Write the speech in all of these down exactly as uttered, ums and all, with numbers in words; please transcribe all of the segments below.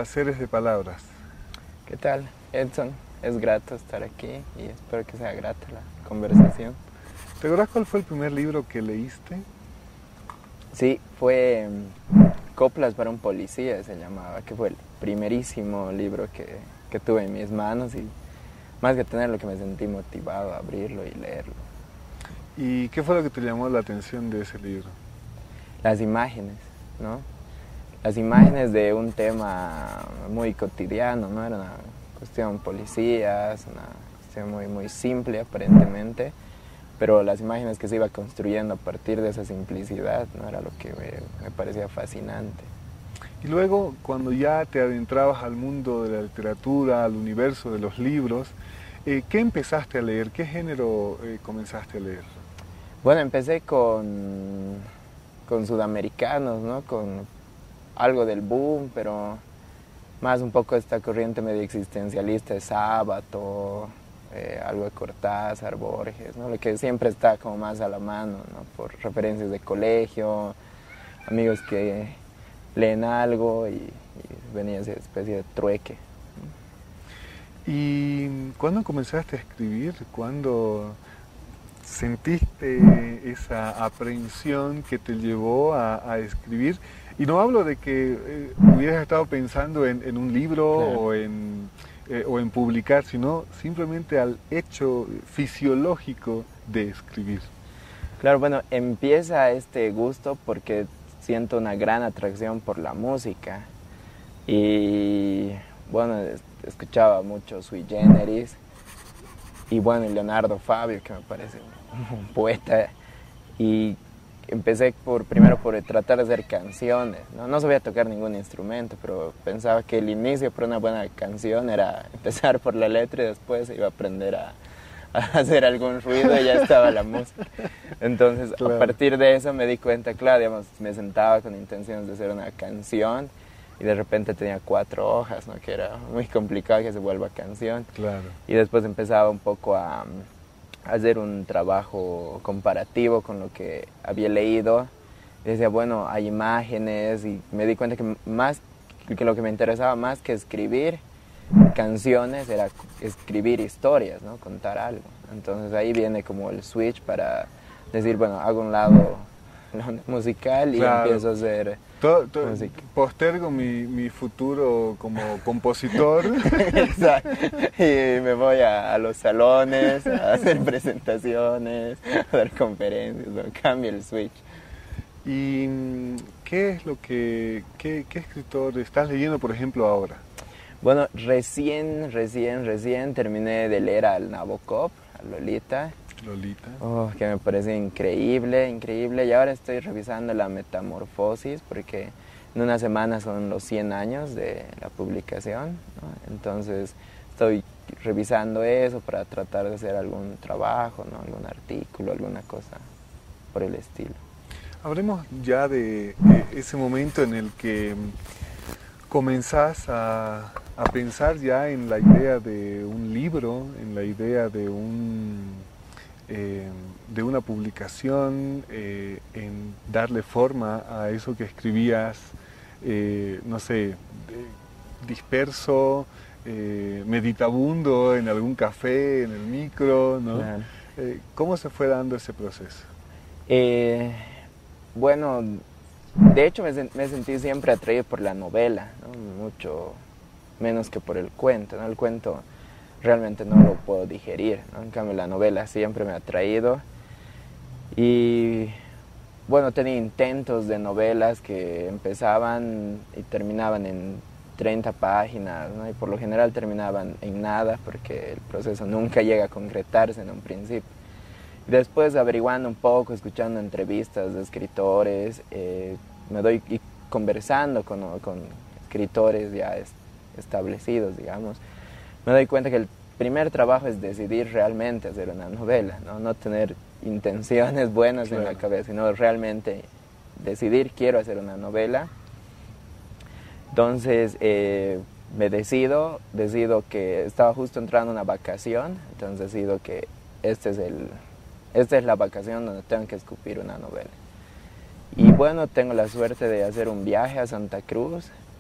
a Seres de Palabras. ¿Qué tal, Edson? Es grato estar aquí y espero que sea grata la conversación. ¿Te acuerdas cuál fue el primer libro que leíste? Sí, fue um, Coplas para un policía, se llamaba, que fue el primerísimo libro que, que tuve en mis manos y más que tenerlo, que me sentí motivado a abrirlo y leerlo. ¿Y qué fue lo que te llamó la atención de ese libro? Las imágenes, ¿no? Las imágenes de un tema muy cotidiano, ¿no? Era una cuestión policías, una cuestión muy, muy simple aparentemente, pero las imágenes que se iba construyendo a partir de esa simplicidad, ¿no? Era lo que me, me parecía fascinante. Y luego, cuando ya te adentrabas al mundo de la literatura, al universo de los libros, eh, ¿qué empezaste a leer? ¿Qué género eh, comenzaste a leer? Bueno, empecé con, con sudamericanos, ¿no? Con algo del boom, pero más un poco esta corriente medio existencialista de Sábato, eh, algo de Cortázar, Borges, ¿no? Lo que siempre está como más a la mano, ¿no? Por referencias de colegio, amigos que leen algo y, y venía esa especie de trueque. ¿Y cuándo comenzaste a escribir? ¿Cuándo sentiste esa aprehensión que te llevó a, a escribir? Y no hablo de que eh, hubieras estado pensando en, en un libro, claro, o, en, eh, o en publicar, sino simplemente al hecho fisiológico de escribir. Claro, bueno, empieza este gusto porque siento una gran atracción por la música y bueno, escuchaba mucho Sui Generis y bueno, Leonardo Fabio, que me parece un poeta, y empecé por, primero por tratar de hacer canciones, ¿no? No sabía tocar ningún instrumento, pero pensaba que el inicio para una buena canción era empezar por la letra y después iba a aprender a, a hacer algún ruido y ya estaba la música. Entonces, claro, a partir de eso me di cuenta, claro, digamos, me sentaba con intenciones de hacer una canción y de repente tenía cuatro hojas, ¿no? Que era muy complicado que se vuelva canción. Claro. Y después empezaba un poco a hacer un trabajo comparativo con lo que había leído. Y decía, bueno, hay imágenes, y me di cuenta que, más, que lo que me interesaba más que escribir canciones era escribir historias, ¿no? Contar algo. Entonces ahí viene como el switch para decir, bueno, hago un lado, lado musical y claro, empiezo a hacer todo, todo, música. Postergo mi, mi futuro como compositor. Exacto. Y me voy a, a los salones a hacer presentaciones, a dar conferencias, ¿no? Cambio el switch. ¿Y qué es lo que, qué, qué escritor estás leyendo, por ejemplo, ahora? Bueno, recién, recién, recién terminé de leer al Nabokov, a Lolita. Lolita. Oh, que me parece increíble, increíble. Y ahora estoy revisando la Metamorfosis porque en una semana son los cien años de la publicación, ¿no? Entonces estoy revisando eso para tratar de hacer algún trabajo, ¿no? Algún artículo, alguna cosa por el estilo. Hablemos ya de, de ese momento en el que comenzás a, a pensar ya en la idea de un libro, en la idea de un... Eh, de una publicación, eh, en darle forma a eso que escribías, eh, no sé, eh, disperso, eh, meditabundo en algún café, en el micro, ¿no? Claro. Eh, ¿Cómo se fue dando ese proceso? Eh, bueno, de hecho me, me sentí siempre atraído por la novela, ¿no? Mucho menos que por el cuento, ¿no? El cuento realmente no lo puedo digerir, ¿no? En cambio la novela siempre me ha atraído y bueno, tenía intentos de novelas que empezaban y terminaban en treinta páginas, ¿no? Y por lo general terminaban en nada porque el proceso nunca llega a concretarse en un principio. Y después, averiguando un poco, escuchando entrevistas de escritores, eh, me doy y conversando con, con escritores ya es, establecidos, digamos, me doy cuenta que el primer trabajo es decidir realmente hacer una novela, no, no tener intenciones buenas, claro, en la cabeza, sino realmente decidir, quiero hacer una novela. Entonces eh, me decido, decido que estaba justo entrando una vacación, entonces decido que este es el, esta es la vacación donde tengo que escribir una novela. Y bueno, tengo la suerte de hacer un viaje a Santa Cruz.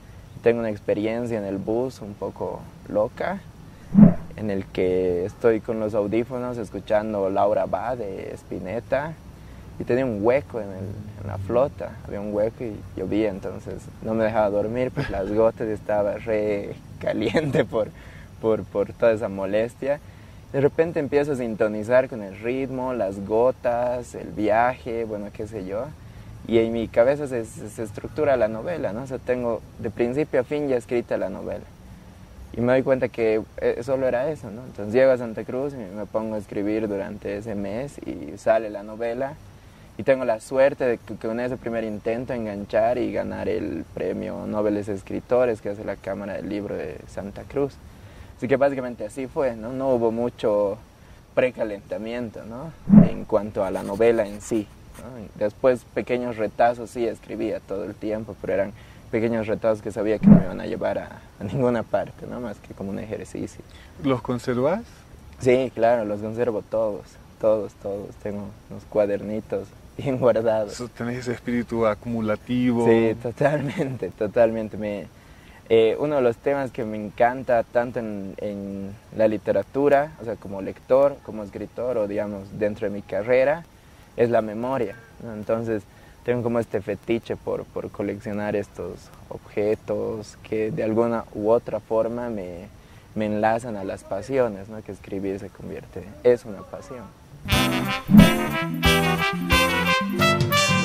tengo una experiencia en el bus un poco loca, en el que estoy con los audífonos escuchando Laura Va de Spinetta, y tenía un hueco en, el, en la flota, había un hueco y llovía, entonces no me dejaba dormir, pues las gotas, estaba re caliente por, por, por toda esa molestia. De repente empiezo a sintonizar con el ritmo, las gotas, el viaje, bueno, qué sé yo, y en mi cabeza se, se, se estructura la novela, ¿no? O sea, tengo de principio a fin ya escrita la novela. Y me doy cuenta que solo era eso, ¿no? Entonces llego a Santa Cruz y me pongo a escribir durante ese mes y sale la novela. Y tengo la suerte de que con ese primer intento enganchar y ganar el premio Nobel de Escritores que hace la Cámara del Libro de Santa Cruz. Así que básicamente así fue, ¿no? No hubo mucho precalentamiento, ¿no? En cuanto a la novela en sí, ¿no? Después pequeños retazos sí escribía todo el tiempo, pero eran pequeños retazos que sabía que no me iban a llevar a, a ninguna parte, ¿no? Más que como un ejercicio. ¿Los conservas? Sí, claro, los conservo todos, todos, todos. Tengo unos cuadernitos bien guardados. ¿Tenés ese espíritu acumulativo? Sí, totalmente, totalmente. Me, eh, uno de los temas que me encanta tanto en, en la literatura, o sea, como lector, como escritor, o digamos, dentro de mi carrera, es la memoria, ¿no? Entonces, tengo como este fetiche por, por coleccionar estos objetos que de alguna u otra forma me, me enlazan a las pasiones, ¿no? Que escribir se convierte, es una pasión.